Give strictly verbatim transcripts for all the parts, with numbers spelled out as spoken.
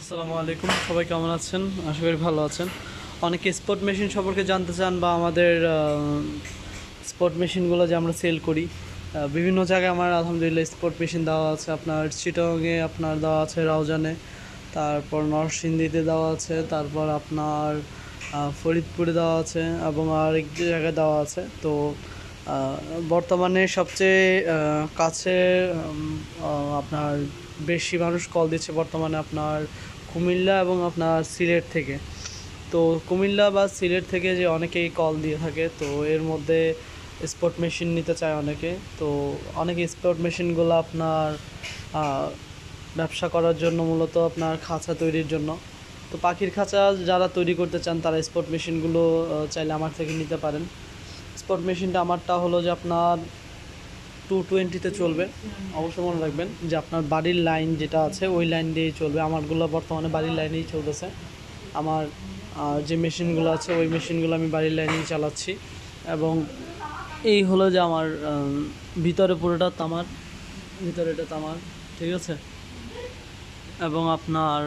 আসসালামু আলাইকুম, সবাই কেমন আছেন? আশা করি ভালো আছেন। অনেকে স্পোর্ট মেশিন সম্পর্কে জানতে চান বা আমাদের স্পোর্ট মেশিনগুলো যে আমরা সেল করি বিভিন্ন জায়গায় আমার আলহামদুলিল্লাহ স্পোর্ট মেশিন দেওয়া আছে। আপনার চিটাগংয়ে আপনার দেওয়া আছে, রাউজানে, তারপর নরসিংদীতে দেওয়া আছে, তারপর আপনার ফরিদপুরে দেওয়া আছে এবং আরেক জায়গায় দেওয়া আছে। তো বর্তমানে সবচেয়ে কাছে আপনার বেশি মানুষ কল দিচ্ছে বর্তমানে আপনার কুমিল্লা এবং আপনার সিলেট থেকে। তো কুমিল্লা বা সিলেট থেকে যে অনেকেই কল দিয়ে থাকে, তো এর মধ্যে স্পোর্ট মেশিন নিতে চায় অনেকে। তো অনেকে স্পোর্ট মেশিনগুলো আপনার ব্যবসা করার জন্য, মূলত আপনার খাঁচা তৈরির জন্য। তো পাখির খাঁচা যারা তৈরি করতে চান তারা স্পোর্ট মেশিনগুলো চাইলে আমার থেকে নিতে পারেন। স্পোর্ট মেশিনটা আমারটা হলো যে আপনার টু টোয়েন্টিতে চলবে। অবশ্যই মনে রাখবেন যে আপনার বাড়ির লাইন যেটা আছে ওই লাইন দিয়েই চলবে। আমারগুলো বর্তমানে বাড়ির লাইনেই চলতেছে। আমার যে মেশিনগুলো আছে ওই মেশিনগুলো আমি বাড়ির লাইনেই চালাচ্ছি। এবং এই হলো যে আমার ভিতরে পুরোটা তামার, ভিতরে এটা তামার, ঠিক আছে। এবং আপনার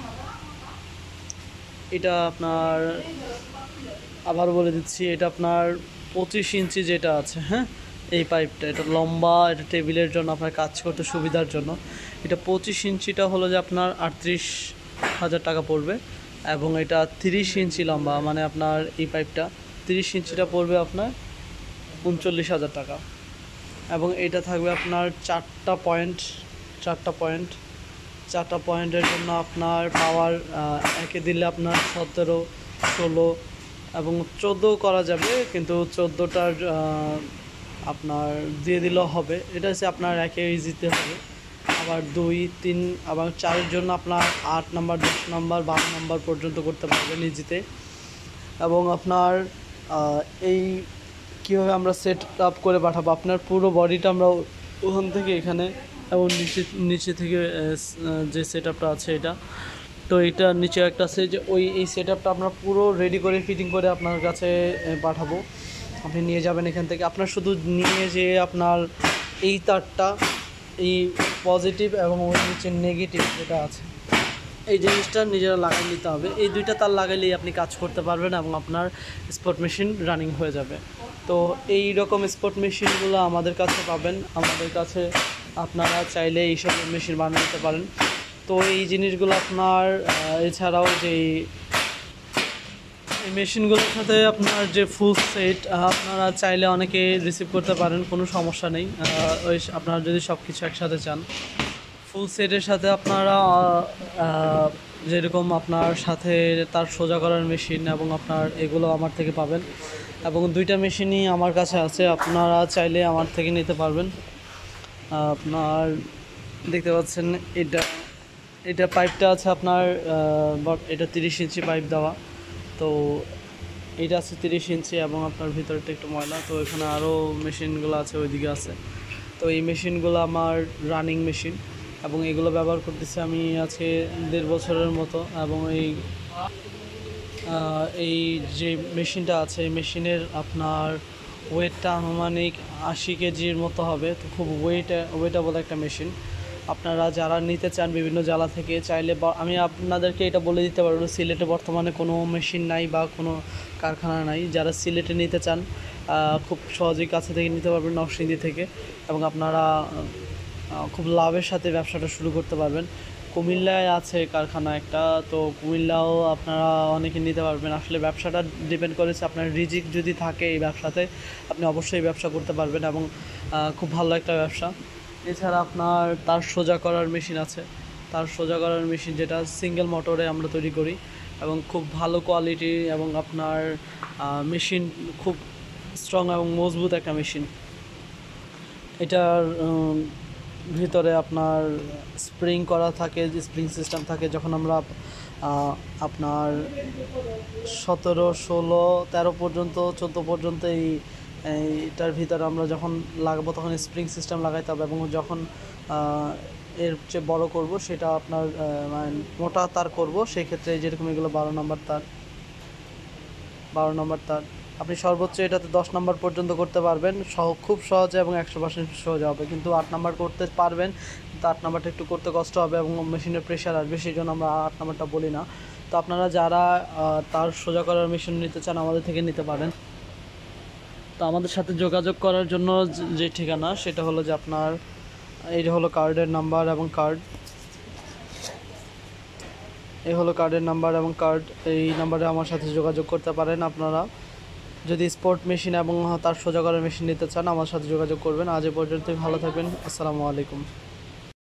এটা আপনার আবার বলে দিচ্ছি, এটা আপনার পঁচিশ ইঞ্চি যেটা আছে, হ্যাঁ, এই পাইপটা, এটা লম্বা, এটা টেবিলের জন্য আপনার কাজ করতে সুবিধার জন্য। এটা পঁচিশ ইঞ্চিটা হলো যে আপনার আটত্রিশ হাজার টাকা পড়বে। এবং এটা তিরিশ ইঞ্চি লম্বা, মানে আপনার এই পাইপটা তিরিশ ইঞ্চিটা পড়বে আপনার উনচল্লিশ হাজার টাকা। এবং এটা থাকবে আপনার চারটা পয়েন্ট চারটা পয়েন্ট চারটা পয়েন্টের জন্য আপনার পাওয়ার একে দিলে আপনার সতেরো, ষোলো এবং চোদ্দো করা যাবে, কিন্তু চোদ্দোটার আপনার দিয়ে দিলেও হবে। এটা হচ্ছে আপনার একে ইজিতে হবে। আবার দুই, তিন, আবার চারের জন্য আপনার আট নাম্বার, দশ নাম্বার, বারো নাম্বার পর্যন্ত করতে পারবেন ইজিতে। এবং আপনার এই কীভাবে আমরা সেট আপ করে পাঠাবো, আপনার পুরো বডিটা আমরা ওখান থেকে এখানে এবং নিচে নিচে থেকে যে সেট আপটা আছে এটা, তো এটা নিচে একটা আছে যে ওই এই সেট আপটা আমরা পুরো রেডি করে ফিটিং করে আপনার কাছে পাঠাবো। আপনি নিয়ে যাবেন এখান থেকে। আপনার শুধু নিয়ে যে আপনার এই তারটা, এই পজিটিভ এবং ওই নিচে নেগেটিভ যেটা আছে, এই জিনিসটা নিজেরা লাগাই নিতে হবে। এই দুইটা তার লাগাইলেই আপনি কাজ করতে পারবেন এবং আপনার স্পোর্ট মেশিন রানিং হয়ে যাবে। তো এই রকম স্পোর্ট মেশিনগুলো আমাদের কাছে পাবেন। আমাদের কাছে আপনারা চাইলে এইসব মেশিন বানিয়ে নিতে পারেন। তো এই জিনিসগুলো আপনার এছাড়াও যে এই মেশিনগুলোর সাথে আপনার যে ফুল সেট আপনারা চাইলে অনেকে রিসিভ করতে পারেন, কোনো সমস্যা নেই। ওই আপনারা যদি সব কিছু একসাথে চান, ফুল সেটের সাথে আপনারা যেরকম আপনার সাথে তার সোজা করার মেশিন এবং আপনার এগুলো আমার থেকে পাবেন। এবং দুইটা মেশিনই আমার কাছে আছে, আপনারা চাইলে আমার থেকে নিতে পারবেন। আপনার দেখতে পাচ্ছেন এটা এটা পাইপটা আছে আপনার, এটা তিরিশ ইঞ্চি পাইপ দেওয়া। তো এটা আছে তিরিশ ইঞ্চি এবং আপনার ভিতরটা একটু ময়লা। তো এখানে আরও মেশিনগুলো আছে, ওইদিকে আছে। তো এই মেশিনগুলো আমার রানিং মেশিন এবং এগুলো ব্যবহার করতেছি আমি আছে দেড় বছরের মতো। এবং এই এই যে মেশিনটা আছে এই মেশিনের আপনার ওয়েটটা আনুমানিক আশি কেজির মতো হবে। তো খুব ওয়েট ওয়েটেবল একটা মেশিন। আপনারা যারা নিতে চান বিভিন্ন জেলা থেকে চাইলে, বা আমি আপনাদেরকে এটা বলে দিতে পারবো, সিলেটে বর্তমানে কোনো মেশিন নাই বা কোনো কারখানা নাই। যারা সিলেটে নিতে চান খুব সহজেই কাছে থেকে নিতে পারবেন, নরসিংদী থেকে। এবং আপনারা খুব লাভের সাথে ব্যবসাটা শুরু করতে পারবেন। কুমিল্লায় আছে কারখানা একটা, তো কুমিল্লাও আপনারা অনেকে নিতে পারবেন। আসলে ব্যবসাটা ডিপেন্ড করেছে আপনার রিজিক যদি থাকে এই ব্যবসাতে, আপনি অবশ্যই ব্যবসা করতে পারবেন এবং খুব ভালো একটা ব্যবসা। এছাড়া আপনার তার সোজা করার মেশিন আছে, তার সোজা করার মেশিন যেটা সিঙ্গেল মোটরে আমরা তৈরি করি এবং খুব ভালো কোয়ালিটি এবং আপনার মেশিন খুব স্ট্রং এবং মজবুত একটা মেশিন। এটার ভিতরে আপনার স্প্রিং করা থাকে, স্প্রিং সিস্টেম থাকে। যখন আমরা আপনার সতেরো, ষোলো, তেরো পর্যন্ত, চোদ্দো পর্যন্ত এই এইটার ভিতরে আমরা যখন লাগাবো তখন স্প্রিং সিস্টেম লাগাইতে হবে। এবং যখন এর চেয়ে বড় করব সেটা আপনার মানে মোটা তার করব, সেই ক্ষেত্রে যেরকম এগুলো বারো নম্বর তার, বারো নম্বর তার আপনি সর্বোচ্চ এটাতে দশ নাম্বার পর্যন্ত করতে পারবেন, সহ খুব সহজে এবং একশো পার্সেন্ট সহজে হবে। কিন্তু আট নাম্বার করতে পারবেন, কিন্তু আট নাম্বারটা একটু করতে কষ্ট হবে এবং মেশিনের প্রেশার আসবে, সেই জন্য আমরা আট নাম্বারটা বলি না। তো আপনারা যারা তার সোজা করার মেশিন নিতে চান আমাদের থেকে নিতে পারেন। তো আমাদের সাথে যোগাযোগ করার জন্য যে ঠিকানা সেটা হলো যে আপনার এই হলো কার্ডের নাম্বার এবং কার্ড, এই হলো কার্ডের নাম্বার এবং কার্ড। এই নাম্বারে আমার সাথে যোগাযোগ করতে পারেন। আপনারা যদি স্পোর্ট মেশিন এবং তার সোজা করার মেশিন নিতে চান আমার সাথে যোগাযোগ করবেন। আজ এ পর্যন্তই, ভালো থাকবেন। আসসালামু আলাইকুম।